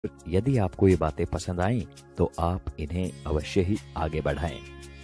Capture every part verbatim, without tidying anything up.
यदि आपको ये बातें पसंद आईं तो आप इन्हें अवश्य ही आगे बढ़ाएं।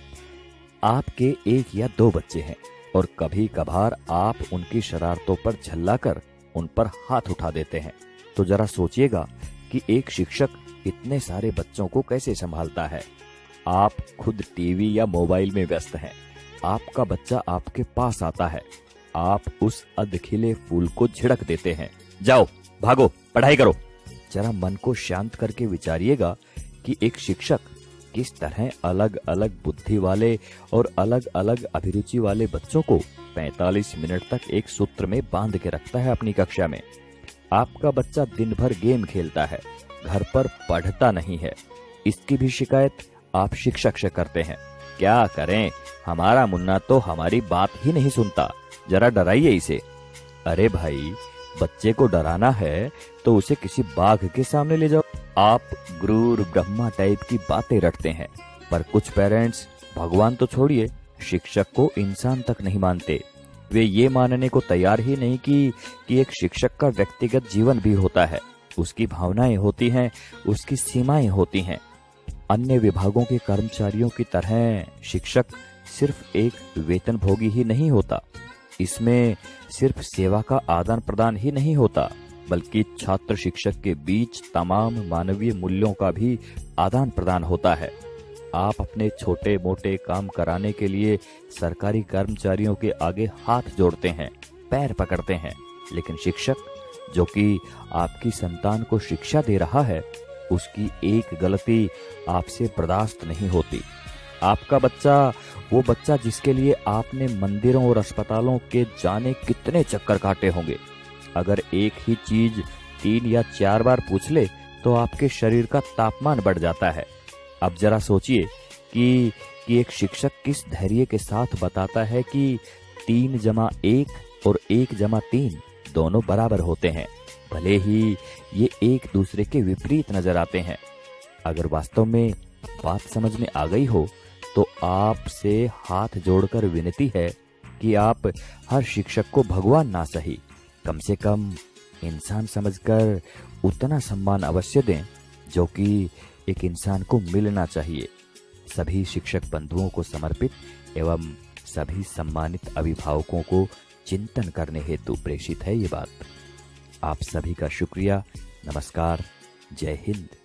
आपके एक या दो बच्चे हैं और कभी कभार आप उनकी शरारतों पर झल्लाकर उन पर हाथ उठा देते हैं, तो जरा सोचिएगा कि एक शिक्षक इतने सारे बच्चों को कैसे संभालता है। आप खुद टीवी या मोबाइल में व्यस्त हैं, आपका बच्चा आपके पास आता है, आप उस अधखिले फूल को झिड़क देते हैं, जाओ भागो पढ़ाई करो। जरा मन को शांत करके विचारिएगा कि एक शिक्षक किस तरह अलग अलग बुद्धि वाले और अलग अलग अभिरुचि वाले बच्चों को पैंतालीस मिनट तक एक सूत्र में बांध के रखता है अपनी कक्षा में। आपका बच्चा दिन भर गेम खेलता है, घर पर पढ़ता नहीं है, इसकी भी शिकायत आप शिक्षक से करते हैं। क्या करें, हमारा मुन्ना तो हमारी बात ही नहीं सुनता, जरा डराइए इसे। अरे भाई, बच्चे को डराना है तो उसे किसी बाघ के सामने ले जाओ। आप गुरूर ब्रह्मा टाइप की बातें रटते हैं, पर कुछ पेरेंट्स भगवान तो छोड़िए, शिक्षक को इंसान तक नहीं मानते। वे ये मानने को तैयार ही नहीं कि कि एक शिक्षक का व्यक्तिगत जीवन भी होता है, उसकी भावनाएं होती हैं, उसकी सीमाएं होती हैं। अन्य विभागों के कर्मचारियों की तरह शिक्षक सिर्फ एक वेतनभोगी ही नहीं होता, इसमें सिर्फ सेवा का आदान प्रदान ही नहीं होता, बल्कि छात्र शिक्षक के बीच तमाम मानवीय मूल्यों का भी आदान प्रदान होता है। आप अपने छोटे मोटे काम कराने के लिए सरकारी कर्मचारियों के आगे हाथ जोड़ते हैं, पैर पकड़ते हैं, लेकिन शिक्षक जो कि आपकी संतान को शिक्षा दे रहा है, उसकी एक गलती आपसे बर्दाश्त नहीं होती। आपका बच्चा, वो बच्चा जिसके लिए आपने मंदिरों और अस्पतालों के जाने कितने चक्कर काटे होंगे, अगर एक ही चीज तीन या चार बार पूछ ले तो आपके शरीर का तापमान बढ़ जाता है। अब जरा सोचिए कि कि एक शिक्षक किस धैर्य के साथ बताता है कि तीन जमा एक और एक जमा तीन दोनों बराबर होते हैं, भले ही ये एक दूसरे के विपरीत नजर आते हैं। अगर वास्तव में बात समझ में आ गई हो तो आपसे हाथ जोड़कर विनती है कि आप हर शिक्षक को भगवान ना सही, कम से कम इंसान समझकर उतना सम्मान अवश्य दें जो कि एक इंसान को मिलना चाहिए। सभी शिक्षक बंधुओं को समर्पित एवं सभी सम्मानित अभिभावकों को चिंतन करने हेतु प्रेषित है ये बात। आप सभी का शुक्रिया। नमस्कार। जय हिंद।